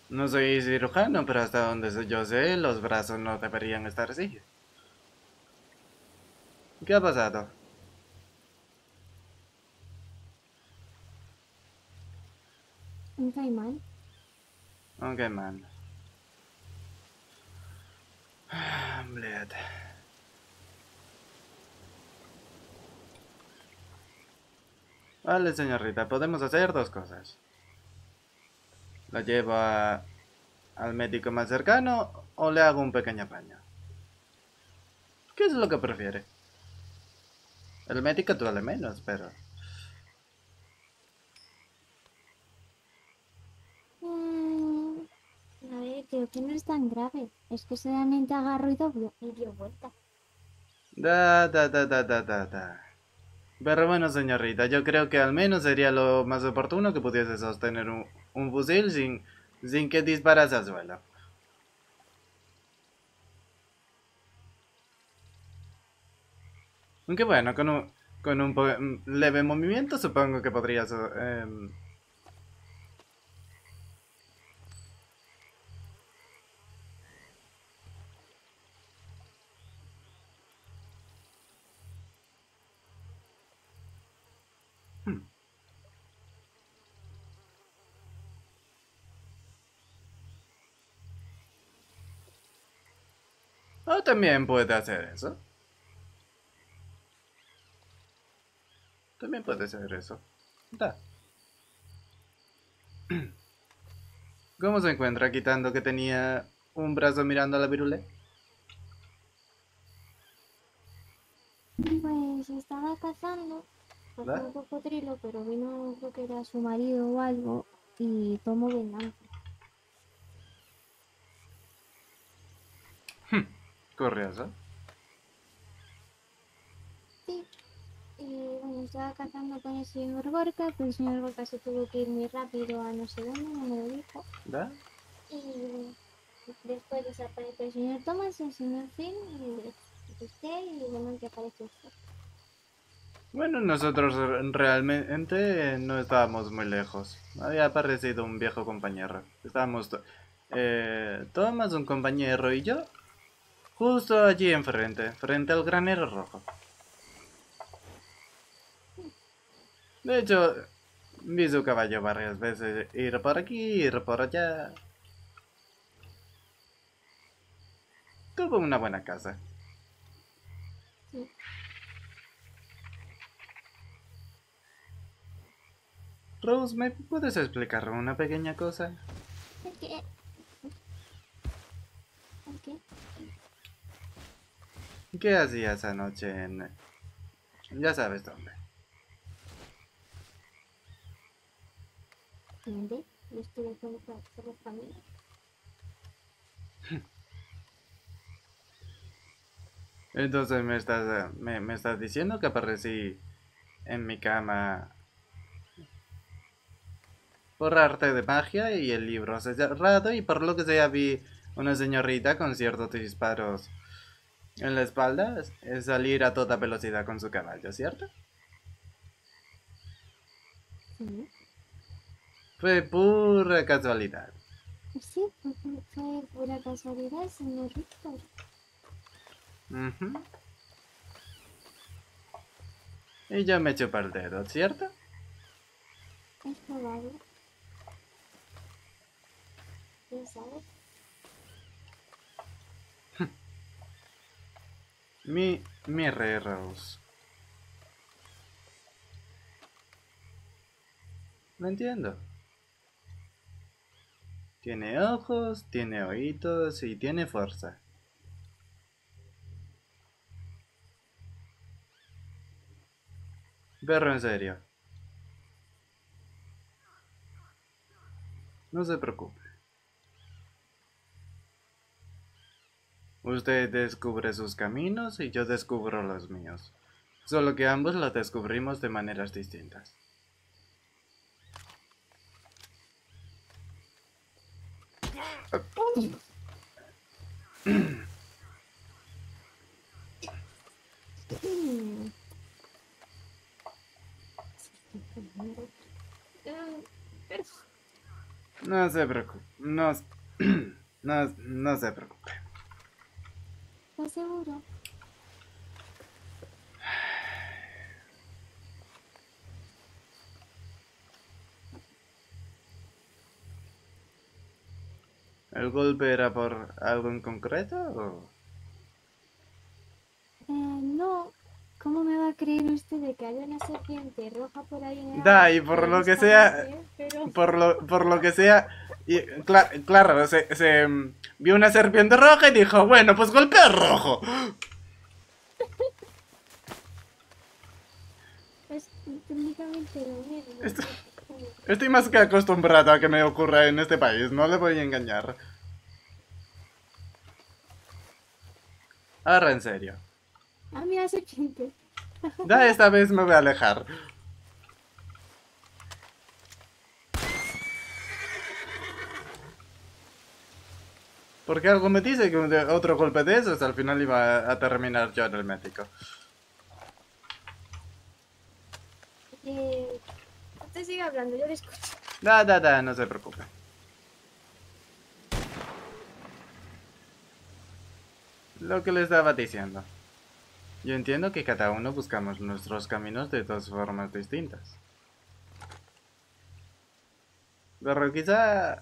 No soy cirujano, pero hasta donde yo sé, los brazos no deberían estar así. ¿Qué ha pasado? Un caimán. Ok, man. Bled. Vale, señorita, podemos hacer dos cosas. La llevo al médico más cercano o le hago un pequeño baño. ¿Qué es lo que prefiere? El médico duele menos, pero... Mm, a ver, creo que no es tan grave. Es que solamente agarro y dio vuelta. Da. Pero bueno, señorita, yo creo que al menos sería lo más oportuno que pudiese sostener un fusil sin que disparase al suelo. Aunque bueno, con un leve movimiento supongo que podría... hmm. O también puede hacer eso. También puede hacer eso. Da. ¿Cómo se encuentra quitando que tenía un brazo mirando a la virule? Pues estaba cazando, pasó ¿Da? un cocodrilo, pero vino, creo que era su marido o algo, y tomó venganza. Curioso. Sí, y bueno, estaba cazando con el señor Gorka, pero el señor Gorka se tuvo que ir muy rápido a no sé dónde, no me lo dijo. ¿Da? Y después desapareció el señor Thomas, el señor Finn, y usted, y bueno, que apareció usted. Bueno, nosotros realmente no estábamos muy lejos. Había aparecido un viejo compañero. Estábamos Thomas, un compañero y yo, justo allí enfrente, frente al granero rojo. De hecho, vi su caballo varias veces ir por aquí, ir por allá. Tuvo una buena casa. Sí. Rose, ¿me puedes explicar una pequeña cosa? ¿El qué? ¿El qué? ¿Qué hacías anoche en... ya sabes dónde? ¿Dónde? Yo estuve con la familia. Entonces me estás diciendo que aparecí en mi cama por arte de magia y el libro cerrado y por lo que sea vi una señorita con ciertos disparos en la espalda salir a toda velocidad con su caballo, ¿cierto? Sí. Fue pura casualidad. Sí, fue pura casualidad, señor Víctor. Ujú. Y yo me chupé el dedo, ¿cierto? Es probable, quién sabe. Mi rey Rose. Lo entiendo. Tiene ojos, tiene oídos y tiene fuerza. Pero en serio, no se preocupe. Usted descubre sus caminos y yo descubro los míos. Solo que ambos los descubrimos de maneras distintas. Hmm, pero, No se preocupe. No, no se preocupe. ¿Estás seguro? ¿El golpe era por algo en concreto o...? No. ¿Cómo me va a creer usted de que haya una serpiente roja por ahí en el Da, agua y que por le lo que sea... disparase? Pero Por lo que sea... Y, claro, vio una serpiente roja y dijo, bueno, pues golpea rojo. es técnicamente lo mismo. Esto- Estoy más que acostumbrado a que me ocurra en este país, no le voy a engañar. Ahora en serio. Ah, mira, serpiente. Da, esta vez me voy a alejar. Porque algo me dice que otro golpe de esos al final iba a terminar yo en el médico. Usted sigue hablando, yo le escucho. Da, no se preocupe. Lo que le estaba diciendo. Yo entiendo que cada uno buscamos nuestros caminos de dos formas distintas. Pero quizá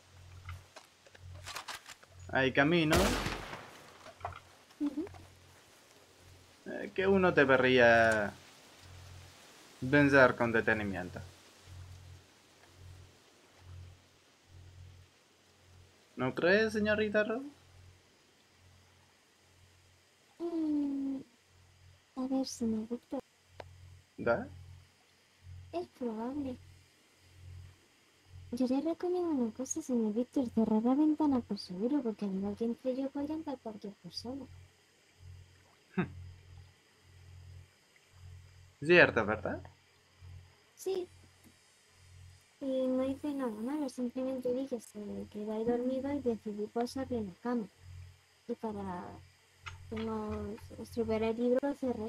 hay caminos Ujú. que uno debería pensar con detenimiento. ¿No cree, señorita Rose? Mm, a ver, si me gusta. ¿Da? Es probable. Yo le recomiendo una cosa, señor Víctor, cerrar la ventana por seguro, porque al igual que entre yo podría entrar cualquier persona. Cierto, ¿verdad? Sí, y no hice nada malo, simplemente vi que se quedó ahí dormido y decidí posarle en la cama. Y para que no se estropeara el libro, lo cerré.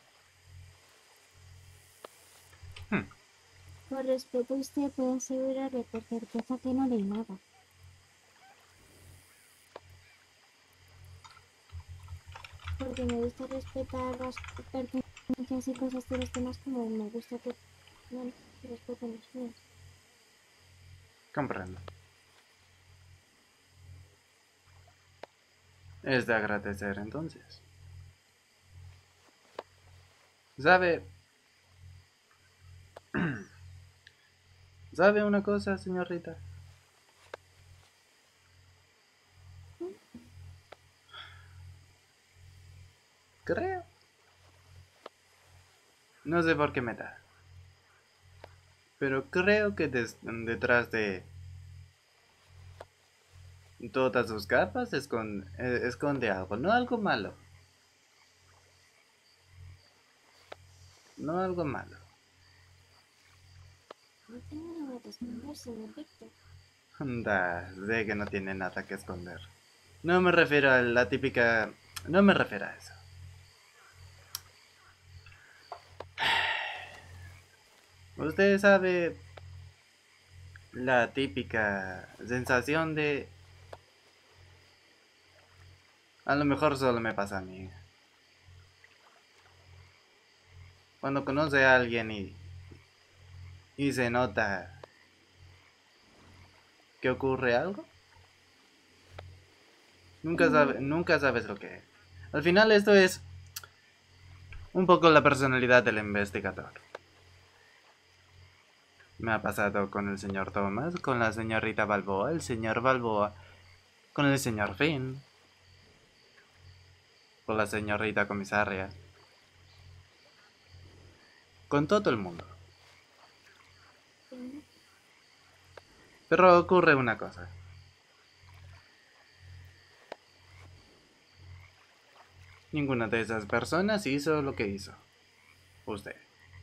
Hmm. Por respeto, usted puede asegurarle por certeza que no leí nada. Porque me gusta respetar las pertenencias y cosas de los demás como me gusta que, bueno, respeten los míos. Comprendo. Es de agradecer entonces. ¿Sabe? ¿Sabe una cosa, señorita? Creo. No sé por qué me da. Pero creo que detrás de todas sus capas esconde algo. No algo malo. No algo malo. No tengo nada que esconder, señor Víctor. Da, sé que no tiene nada que esconder. No me refiero a la típica... No me refiero a eso. Usted sabe la típica sensación de... A lo mejor solo me pasa a mí. Cuando conoce a alguien y se nota que ocurre algo, nunca sabes lo que es. Al final esto es un poco la personalidad del investigador. Me ha pasado con el señor Thomas, con la señorita Balboa, el señor Balboa, con el señor Finn, con la señorita comisaria, con todo el mundo. Sí. Pero ocurre una cosa. Ninguna de esas personas hizo lo que hizo usted.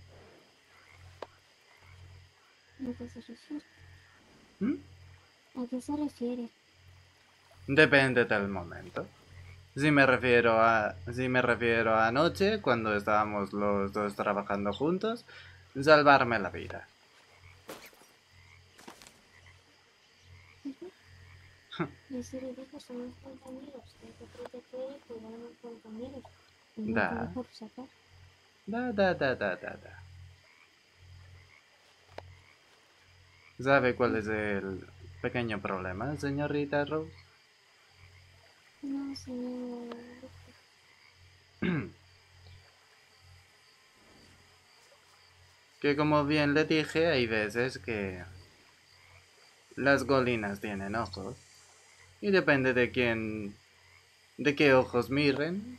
¿A qué se refiere? ¿Mm? ¿A qué se refiere? Depende del momento. Si me refiero a anoche, cuando estábamos los dos trabajando juntos, salvarme la vida. Y si le digo, somos compañeros, hay que proteger y cuidar a los compañeros. Y no hay que Da, dejar sacar. da. ¿Sabe cuál es el pequeño problema, señorita Rose? No, señor. Que como bien le dije, hay veces que las golinas tienen ojos. Y depende de qué ojos miren,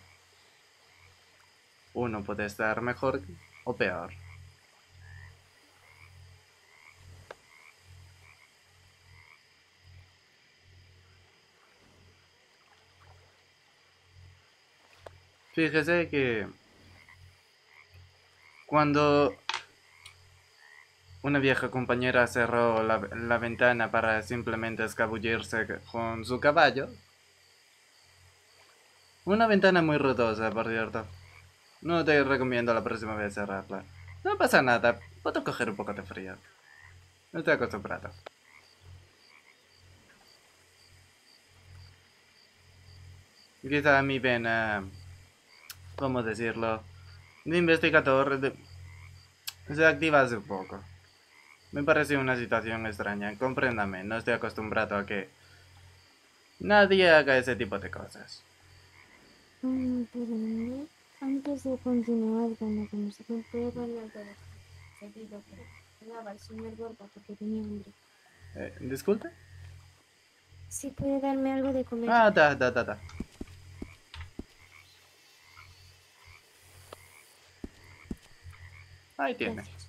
uno puede estar mejor o peor. Fíjese que cuando una vieja compañera cerró la ventana para simplemente escabullirse con su caballo, una ventana muy ruidosa, por cierto. No te recomiendo la próxima vez cerrarla. No pasa nada, puedo coger un poco de frío. No estoy acostumbrado. Quizá mi vena, ¿cómo decirlo? De investigador se activa hace poco. Me parece una situación extraña, compréndame, no estoy acostumbrado a que nadie haga ese tipo de cosas. Perdóname. Antes de continuar con la conversación, ¿puedo darle algo de seguido que daba el señor Borba porque tenía hambre? ¿Disculpe? Sí, puede darme algo de comer. Ah, da. Ahí tiene. Gracias.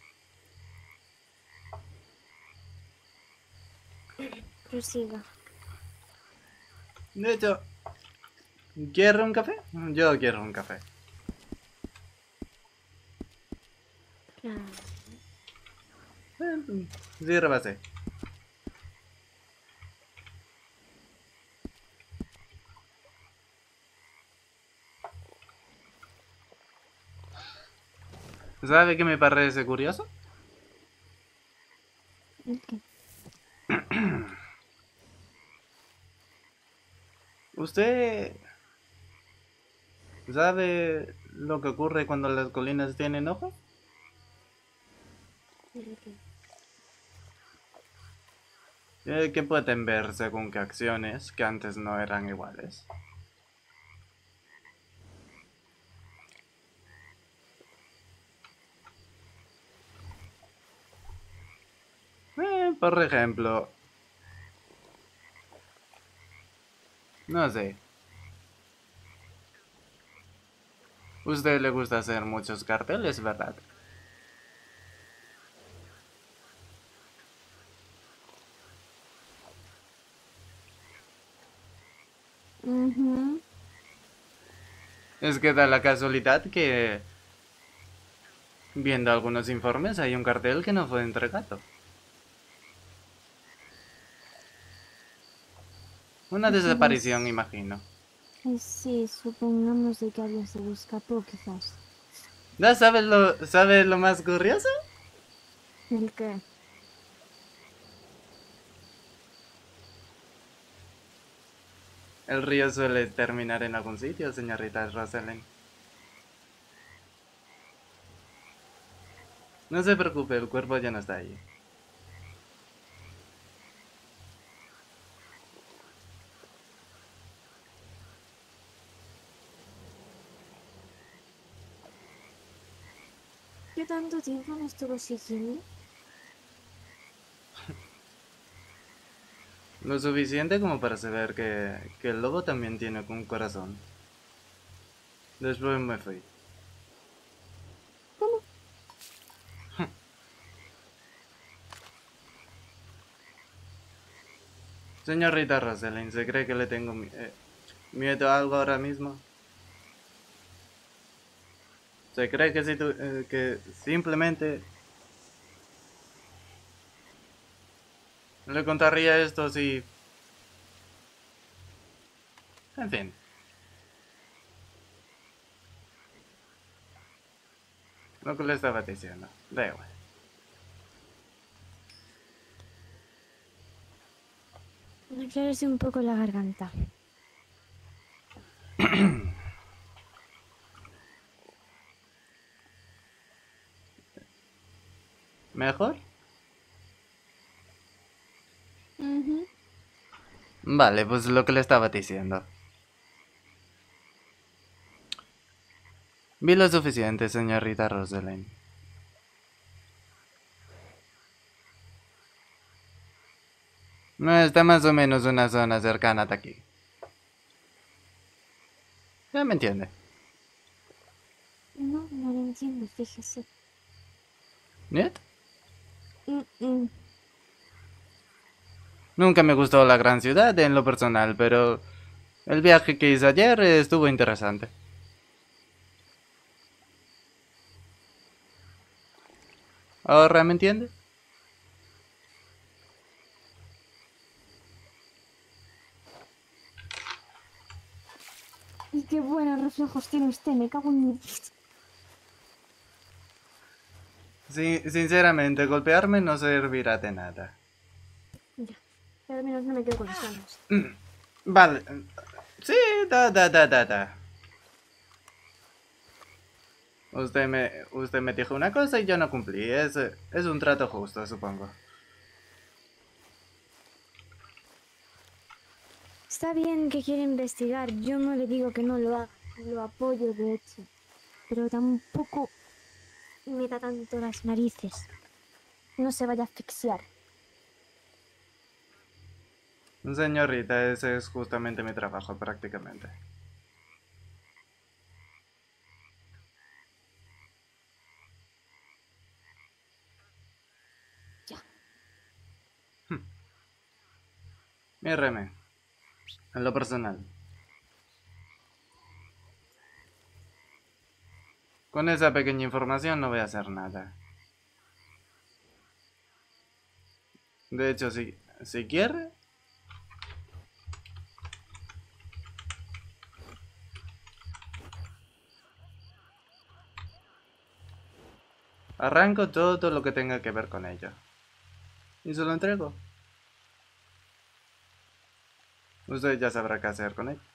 Prosiga. De hecho, ¿quiere un café? Yo quiero un café. Ah, Sírvase. ¿Sabe qué me parece curioso? ok. ¿Usted sabe lo que ocurre cuando las colinas tienen ojos? Ok. Que pueden ver según qué acciones que antes no eran iguales. Por ejemplo, no sé. ¿Usted le gusta hacer muchos carteles, verdad? Ujú. Es que da la casualidad que, viendo algunos informes, hay un cartel que no fue entregado. Una desaparición, Quizás, imagino. sí, supongamos de que alguien se lo escapó, quizás. ¿Ya sabes lo más curioso? ¿El qué? El río suele terminar en algún sitio, señorita Rosalind. No se preocupe, el cuerpo ya no está ahí. ¿Qué tanto tiempo me estuvo siguiendo? Lo suficiente como para saber que el lobo también tiene un corazón. Después me fui. ¿Cómo? Señorita Rosalind, ¿se cree que le tengo miedo a algo ahora mismo? ¿Se cree que, que simplemente le contaría esto si... En fin, lo que le estaba diciendo. Da igual. Aclararse un poco la garganta. ¿Mejor? Ujú. Vale, pues lo que le estaba diciendo. Vi lo suficiente, señorita Rosalind. No está más o menos una zona cercana de aquí. Ya me entiende. No, no lo entiendo, fíjese. ¿Niet? Mm, mm. Nunca me gustó la gran ciudad en lo personal, pero el viaje que hice ayer estuvo interesante. ¿Ahora me entiende? Y qué buenos reflejos tiene usted, me cago en mi... Sí, sinceramente, golpearme no servirá de nada. Ya, pero al menos no me quedo con las ganas. Vale. Sí, da. Usted me dijo una cosa y yo no cumplí. Es un trato justo, supongo. Está bien que quiera investigar, yo no le digo que no lo haga, lo apoyo de hecho, pero tampoco me da tanto las narices. No se vaya a asfixiar. Señorita, ese es justamente mi trabajo, prácticamente. Ya. Míreme, en lo personal. Con esa pequeña información no voy a hacer nada. De hecho, si quiere, arranco todo lo que tenga que ver con ello. Y se lo entrego. Usted ya sabrá qué hacer con ello.